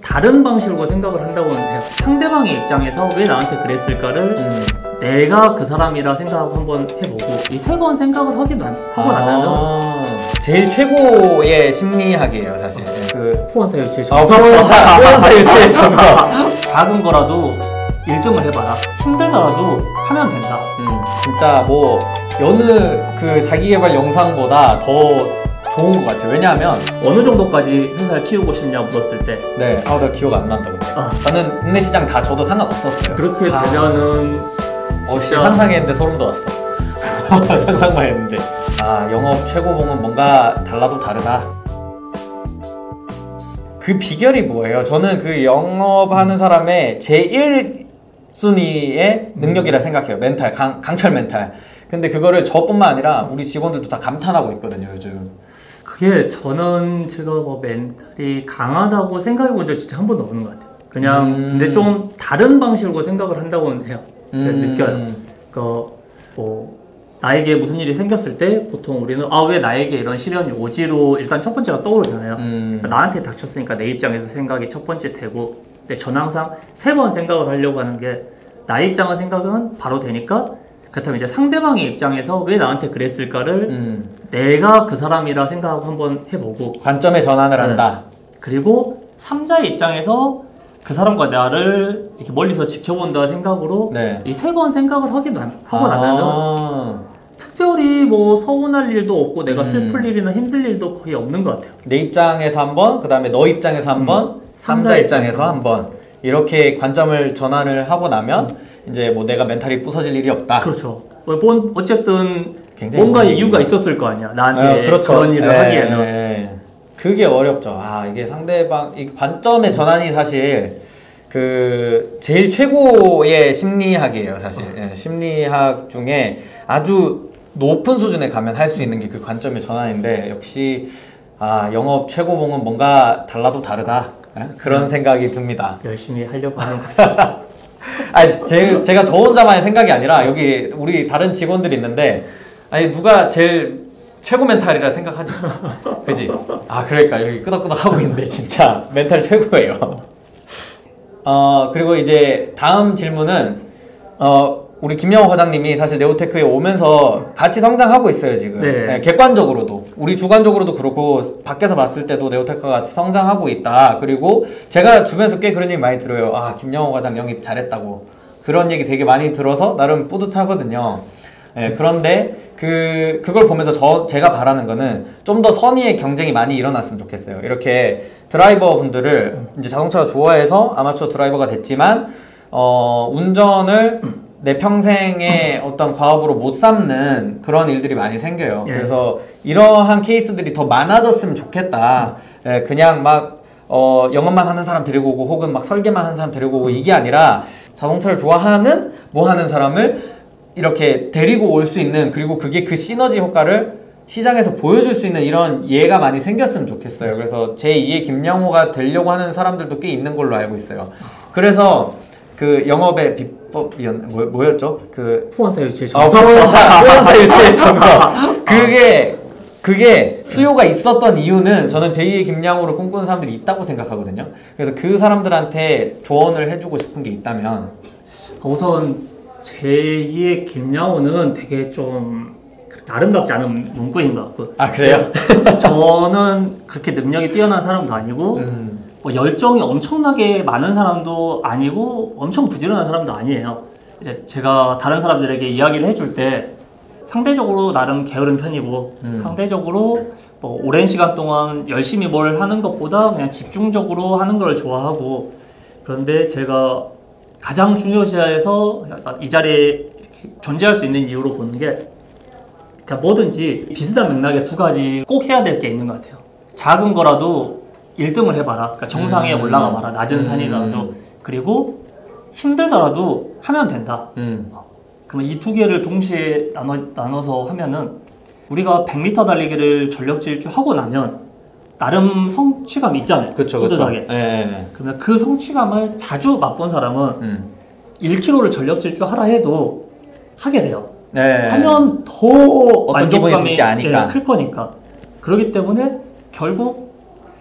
다른 방식으로 생각을 한다고는 해요. 상대방의 입장에서 왜 나한테 그랬을까를 내가 그 사람이라 생각하고 한번 해보고 이 세 번 생각을 하고 나면은 제일 최고의 심리학이에요 사실. 그 후원사 유치의 정석. 후원사 유치의 정석. 작은 거라도 1등을 해봐라. 힘들더라도 하면 된다. 진짜 뭐 여느 그 자기개발 영상보다 더 좋은 것 같아요. 왜냐하면 어느 정도까지 회사를 키우고 싶냐 물었을 때 네, 나 기억 안 난다 근데. 저는 국내 시장 다 줘도 상관없었어요. 그렇게 되면은 진짜 상상했는데 소름 돋았어. 상상만 했는데 영업 최고봉은 뭔가 달라도 다르다. 그 비결이 뭐예요? 저는 그 영업하는 사람의 제1순위의 능력이라 생각해요. 멘탈, 강철 멘탈. 근데 그거를 저뿐만 아니라 우리 직원들도 다 감탄하고 있거든요 요즘. 그게 저는 제가 뭐 멘탈이 강하다고 생각해 본 적 진짜 한 번도 없는 것 같아요. 그냥 근데 좀 다른 방식으로 생각을 한다고는 해요. 느껴요. 그러니까 뭐 나에게 무슨 일이 생겼을 때 보통 우리는 왜 나에게 이런 시련이 오지로 일단 첫 번째가 떠오르잖아요. 그러니까 나한테 닥쳤으니까 내 입장에서 생각이 첫 번째 되고, 근데 저는 항상 세 번 생각을 하려고 하는 게 나의 입장의 생각은 바로 되니까 그렇다면 이제 상대방의 입장에서 왜 나한테 그랬을까를 내가 그 사람이라 생각하고 한번 해보고 관점의 전환을 한다. 그리고 3자의 입장에서 그 사람과 나를 이렇게 멀리서 지켜본다 생각으로 이 세 번 생각을 하고 나면은 특별히 뭐 서운할 일도 없고 내가 슬플 일이나 힘들 일도 거의 없는 것 같아요. 내 입장에서 한 번, 그 다음에 너 입장에서 한 번, 3자 입장에서 한 번 이렇게 관점을 전환을 하고 나면 이제 뭐 내가 멘탈이 부서질 일이 없다. 그렇죠. 어쨌든 뭔가 이유가 있었을 거 아니야. 나한테 그렇죠. 그런 일을 하기에는. 그게 어렵죠. 이게 상대방 이 관점의 전환이 사실 그 제일 최고의 심리학이에요 사실. 심리학 중에 아주 높은 수준에 가면 할 수 있는 게 그 관점의 전환인데, 역시 영업 최고봉은 뭔가 달라도 다르다 그런 생각이 듭니다. 열심히 하려고 하는 거죠. 제가 저 혼자만의 생각이 아니라 여기 우리 다른 직원들이 있는데 누가 제일 최고 멘탈이라 생각하니? 그지? 그러니까 여기 끄덕끄덕 하고 있는데 진짜 멘탈 최고예요. 그리고 이제 다음 질문은 우리 김영호 과장님이 사실 네오테크에 오면서 같이 성장하고 있어요 지금. 네, 객관적으로도 우리 주관적으로도 그렇고 밖에서 봤을 때도 네오테크가 같이 성장하고 있다. 그리고 제가 주변에서 꽤 그런 얘기 많이 들어요. 김영호 과장 영입 잘했다고 그런 얘기 되게 많이 들어서 나름 뿌듯하거든요. 그런데 그걸 보면서 제가 바라는 거는 좀 더 선의의 경쟁이 많이 일어났으면 좋겠어요. 이렇게 드라이버 분들을 이제 자동차가 좋아해서 아마추어 드라이버가 됐지만 운전을 내 평생의 어떤 과업으로 못 삼는 그런 일들이 많이 생겨요. 그래서 이러한 케이스들이 더 많아졌으면 좋겠다. 그냥 막 영업만 하는 사람 데리고 오고 혹은 막 설계만 하는 사람 데리고 오고 이게 아니라 자동차를 좋아하는 뭐 하는 사람을 이렇게 데리고 올 수 있는, 그리고 그게 그 시너지 효과를 시장에서 보여줄 수 있는 이런 예가 많이 생겼으면 좋겠어요. 그래서 제2의 김영호가 되려고 하는 사람들도 꽤 있는 걸로 알고 있어요. 그래서 그 영업의 뭐였죠? 그 후원사 유치의 정석. 후원사 유치의 정석. 그게 수요가 있었던 이유는 저는 제2의 김영호를 꿈꾸는 사람들이 있다고 생각하거든요. 그래서 그 사람들한테 조언을 해주고 싶은 게 있다면, 우선 제2의 김영호는 되게 좀 아름답지 않은 문구인 것 같고. 그래요? 저는 그렇게 능력이 뛰어난 사람도 아니고 뭐 열정이 엄청나게 많은 사람도 아니고 엄청 부지런한 사람도 아니에요. 이제 제가 다른 사람들에게 이야기를 해줄 때 상대적으로 나름 게으른 편이고 상대적으로 뭐 오랜 시간 동안 열심히 뭘 하는 것보다 그냥 집중적으로 하는 걸 좋아하고, 그런데 제가 가장 중요시해서 이 자리에 이렇게 존재할 수 있는 이유로 보는 게, 그러니까 뭐든지 비슷한 맥락에 두 가지 꼭 해야 될 게 있는 것 같아요. 작은 거라도 1등을 해봐라. 그러니까 정상에 올라가 봐라. 낮은 산이라도. 그리고 힘들더라도 하면 된다. 그러면 이 두 개를 동시에 나눠서 하면은 우리가 100m 달리기를 전력 질주하고 나면 나름 성취감이 있잖아요. 뿌듯하게. 그러면 그 성취감을 자주 맛본 사람은 1km를 전력 질주하라 해도 하게 돼요. 하면 더 만족감이 클 거니까. 그렇기 때문에 결국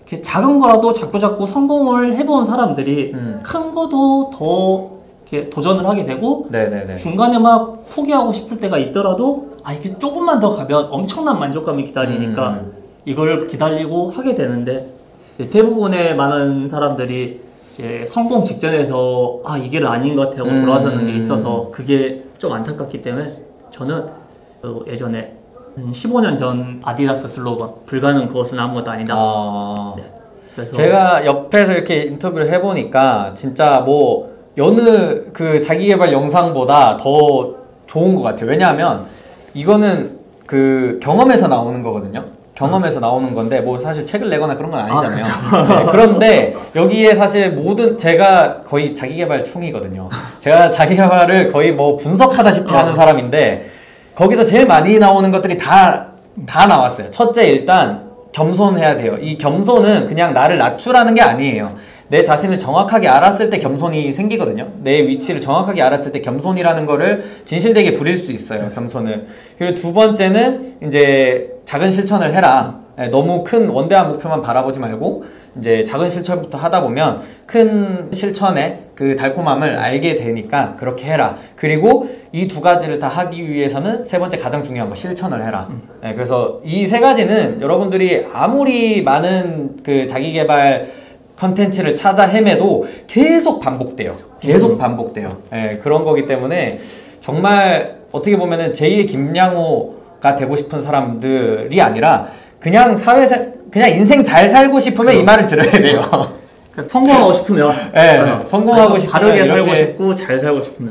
이렇게 작은 거라도 자꾸 성공을 해본 사람들이 큰 거도 더 이렇게 도전을 하게 되고 네네네. 중간에 막 포기하고 싶을 때가 있더라도 이게 조금만 더 가면 엄청난 만족감이 기다리니까 이걸 기다리고 하게 되는데 대부분의 많은 사람들이 이제 성공 직전에서 이 길은 아닌 것 같아요 돌아서는 게 있어서 그게 좀 안타깝기 때문에 저는 예전에 15년 전 아디다스 슬로건 불가능 그것은 아무것도 아니다. 네. 그래서 제가 옆에서 이렇게 인터뷰를 해보니까 진짜 뭐 여느 그 자기계발 영상보다 더 좋은 것 같아요. 왜냐하면 이거는 그 경험에서 나오는 거거든요. 경험에서 나오는 건데 뭐 사실 책을 내거나 그런 건 아니잖아요. 네, 그런데 여기에 사실 모든 제가 거의 자기계발 충이거든요. 제가 자기계발을 거의 뭐 분석하다시피 하는 사람인데 거기서 제일 많이 나오는 것들이 다 나왔어요. 첫째 일단 겸손해야 돼요. 이 겸손은 그냥 나를 낮추라는 게 아니에요. 내 자신을 정확하게 알았을 때 겸손이 생기거든요. 내 위치를 정확하게 알았을 때 겸손이라는 거를 진실되게 부릴 수 있어요. 겸손을. 그리고 두 번째는 이제 작은 실천을 해라. 너무 큰 원대한 목표만 바라보지 말고 이제 작은 실천부터 하다 보면 큰 실천의 그 달콤함을 알게 되니까 그렇게 해라. 그리고 이 두 가지를 다 하기 위해서는 세 번째 가장 중요한 거 실천을 해라. 그래서 이 세 가지는 여러분들이 아무리 많은 그 자기계발 컨텐츠를 찾아 헤매도 계속 반복돼요. 계속 반복돼요. 그런 거기 때문에 정말 어떻게 보면은 제2의 김양호가 되고 싶은 사람들이 아니라 그냥 그냥 인생 잘 살고 싶으면 이 말을 들어야 돼요. 성공하고 싶으면 성공하고 싶으면 바르게 살고 싶고 잘 살고 싶으면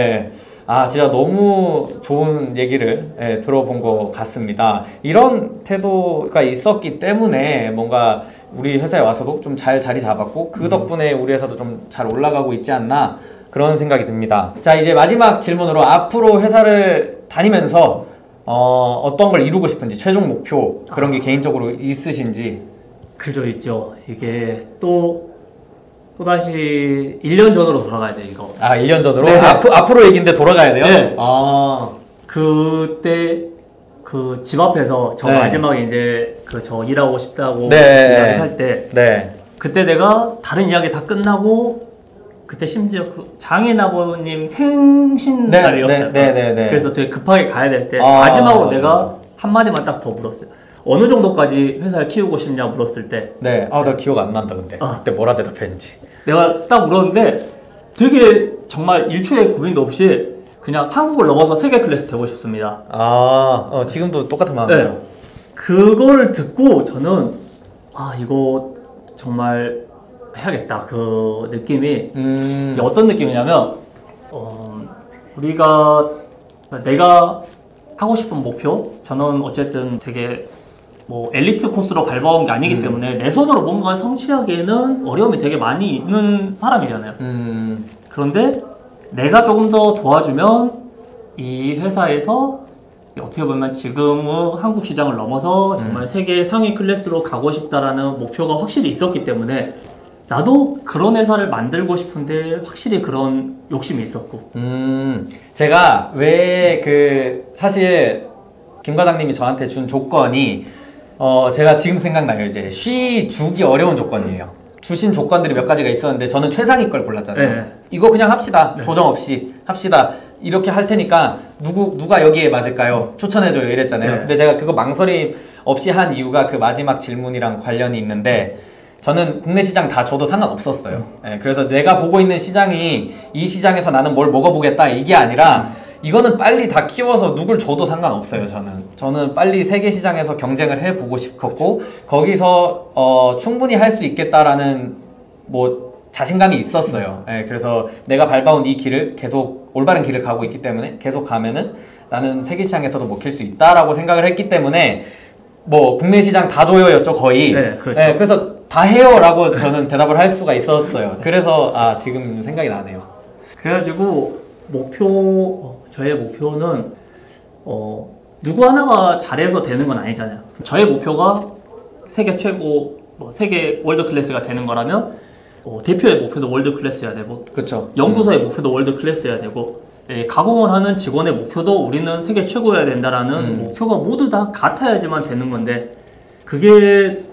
진짜 너무 좋은 얘기를 들어본 것 같습니다. 이런 태도가 있었기 때문에 뭔가 우리 회사에 와서도 좀 잘 자리 잡았고 그 덕분에 우리 회사도 좀 잘 올라가고 있지 않나 그런 생각이 듭니다. 자, 이제 마지막 질문으로 앞으로 회사를 다니면서 어떤 걸 이루고 싶은지 최종 목표 그런 게 개인적으로 있으신지. 그죠, 있죠. 이게 또다시 1년 전으로 돌아가야 돼 이거. 1년 전으로? 네. 앞으로 얘기인데 돌아가야 돼요? 네. 그때 그 집 앞에서 저 마지막에 이제 저 일하고 싶다고 이야기할 때 그때 내가 다른 이야기 다 끝나고 그때 심지어 그 장인아버님 생신날이었어요. 그래서 되게 급하게 가야 될 때 마지막으로 내가 한마디만 딱 더 물었어요. 어느 정도까지 회사를 키우고 싶냐 물었을 때 나 기억 안 난다 근데 그때 뭐라 대답했는지 내가 딱 물었는데 되게 정말 1초의 고민도 없이 그냥 한국을 넘어서 세계 클래스 되고 싶습니다. 지금도 똑같은 마음이죠. 그걸 듣고 저는 이거 정말 해야겠다. 그 느낌이 이제 어떤 느낌이냐면 내가 하고 싶은 목표 저는 어쨌든 되게 뭐 엘리트 코스로 밟아온 게 아니기 때문에 내 손으로 뭔가 성취하기에는 어려움이 되게 많이 있는 사람이잖아요. 그런데 내가 조금 더 도와주면 이 회사에서 어떻게 보면 지금의 한국 시장을 넘어서 정말 세계 상위 클래스로 가고 싶다라는 목표가 확실히 있었기 때문에 나도 그런 회사를 만들고 싶은데 확실히 그런 욕심이 있었고. 제가 사실 김 과장님이 저한테 준 조건이 제가 지금 생각나요. 이제 주기 어려운 조건이에요. 주신 조건들이 몇 가지가 있었는데 저는 최상위 걸 골랐잖아요. 이거 그냥 합시다. 조정 없이 합시다. 이렇게 할 테니까 누가 여기에 맞을까요? 추천해줘요 이랬잖아요. 근데 제가 그거 망설임 없이 한 이유가 그 마지막 질문이랑 관련이 있는데 저는 국내 시장 다 줘도 상관없었어요. 그래서 내가 보고 있는 시장이 이 시장에서 나는 뭘 먹어보겠다 이게 아니라 이거는 빨리 다 키워서 누굴 줘도 상관없어요. 저는 빨리 세계 시장에서 경쟁을 해보고 싶었고 거기서 충분히 할 수 있겠다라는 뭐 자신감이 있었어요. 그래서 내가 밟아온 이 길을 계속 올바른 길을 가고 있기 때문에 계속 가면은 나는 세계 시장에서도 먹힐 수 있다라고 생각을 했기 때문에 뭐 국내 시장 다 줘요였죠 거의. 그렇죠. 그래서 다 해요라고 저는 대답을 할 수가 있었어요. 그래서 지금 생각이 나네요. 그래가지고 저의 목표는 누구 하나가 잘해서 되는 건 아니잖아요. 저의 목표가 세계 최고 세계 월드 클래스가 되는 거라면 대표의 목표도 월드 클래스여야 되고 그렇죠. 연구소의 목표도 월드 클래스여야 되고 가공을 하는 직원의 목표도 우리는 세계 최고여야 된다라는 목표가 모두 다 같아야지만 되는 건데 그게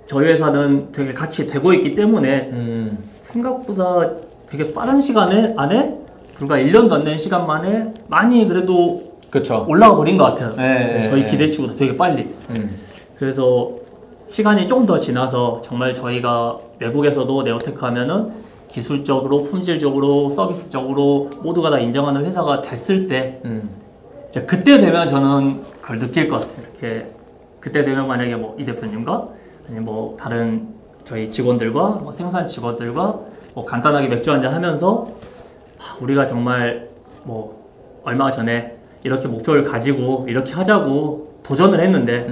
저희 회사는 되게 같이 되고 있기 때문에 생각보다 되게 빠른 시간에 안에 불과 1년도 안 된 시간 만에 많이 그래도 그쵸. 올라가 버린 것 같아요. 네, 저희 네. 기대치보다 되게 빨리. 그래서 시간이 좀 더 지나서 정말 저희가 외국에서도 네오테크 하면은 기술적으로, 품질적으로, 서비스적으로 모두가 다 인정하는 회사가 됐을 때 이제 그때 되면 저는 그걸 느낄 것 같아요. 이렇게 그때 되면 만약에 뭐 이 대표님과 아니면 뭐 다른 저희 직원들과 뭐 생산 직원들과 뭐 간단하게 맥주 한잔 하면서 우리가 정말 뭐 얼마 전에 이렇게 목표를 가지고 이렇게 하자고 도전을 했는데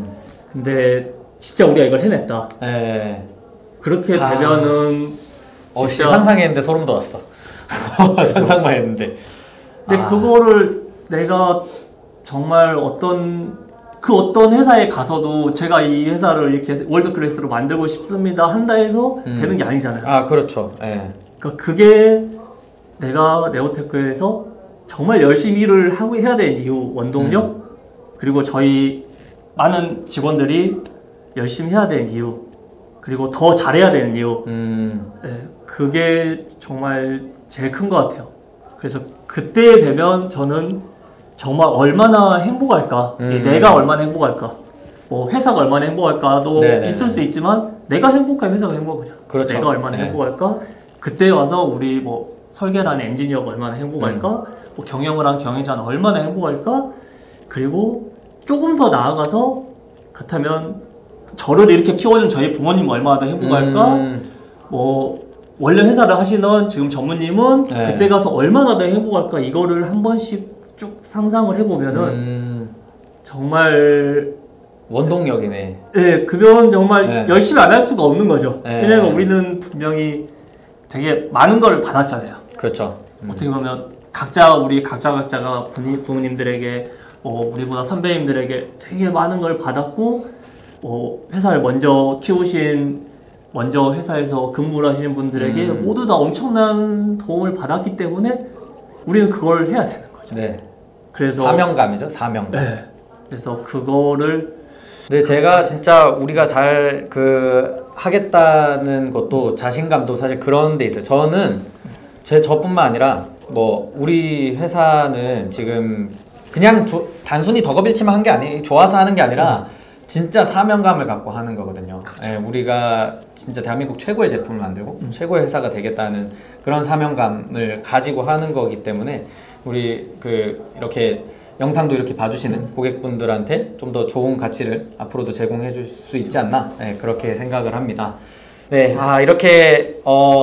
근데 진짜 우리가 이걸 해냈다. 네. 그렇게 되면은 진짜 상상했는데 소름 돋았어. 상상만 했는데. 근데 그거를 내가 정말 어떤 회사에 가서도 제가 이 회사를 이렇게 월드 클래스로 만들고 싶습니다 한다 해서 되는 게 아니잖아요. 아, 그렇죠. 네. 그러니까 그게 내가 네오테크에서 정말 열심히 일을 하고 해야 되는 이유, 원동력, 그리고 저희 많은 직원들이 열심히 해야 되는 이유, 그리고 더 잘해야 되는 이유, 네, 그게 정말 제일 큰 것 같아요. 그래서 그때 되면 저는 정말 얼마나 행복할까, 내가 얼마나 행복할까, 뭐 회사가 얼마나 행복할까도 네네. 있을 수 있지만 내가 행복한 회사가 행복하죠. 그렇죠. 내가 얼마나 행복할까, 그때 와서 우리 뭐 설계를 하는 엔지니어가 얼마나 행복할까, 뭐 경영을 한 경영자는 얼마나 행복할까, 그리고 조금 더 나아가서 그렇다면 저를 이렇게 키워준 저희 부모님 얼마나 더 행복할까, 뭐 원래 회사를 하시는 지금 전무님은 네. 그때 가서 얼마나 더 행복할까, 이거를 한 번씩 쭉 상상을 해보면은 정말 원동력이네. 네, 그건 정말 네. 열심히 안 할 수가 없는 거죠. 네. 왜냐면 우리는 분명히 되게 많은 걸 받았잖아요. 그렇죠. 어떻게 보면 우리 각자가 부모님들에게 우리보다 선배님들에게 되게 많은 걸 받았고 회사를 먼저 키우신 먼저 회사에서 근무를 하시는 분들에게 모두 다 엄청난 도움을 받았기 때문에 우리는 그걸 해야 되는 거죠. 네. 그래서 사명감이죠. 사명감. 네. 그래서 그거를 근데 제가 진짜 우리가 잘 하겠다는 것도 자신감도 사실 그런 데 있어요. 저는 저뿐만 아니라 뭐 우리 회사는 지금 그냥 단순히 덕업일치만 한 게 아니, 좋아서 하는 게 아니라 진짜 사명감을 갖고 하는 거거든요. 네, 우리가 진짜 대한민국 최고의 제품을 만들고 최고의 회사가 되겠다는 그런 사명감을 가지고 하는 거기 때문에 우리 이렇게 영상도 이렇게 봐주시는 고객분들한테 좀 더 좋은 가치를 앞으로도 제공해 줄 수 있지 않나, 네, 그렇게 생각을 합니다. 네, 이렇게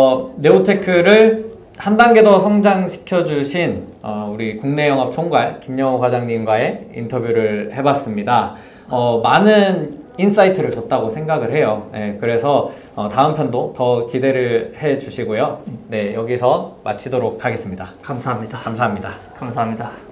네오테크를 한 단계 더 성장시켜 주신 우리 국내 영업 총괄 김영호 과장님과의 인터뷰를 해봤습니다. 많은 인사이트를 줬다고 생각을 해요. 네, 그래서 다음 편도 더 기대를 해 주시고요. 네, 여기서 마치도록 하겠습니다. 감사합니다. 감사합니다. 감사합니다.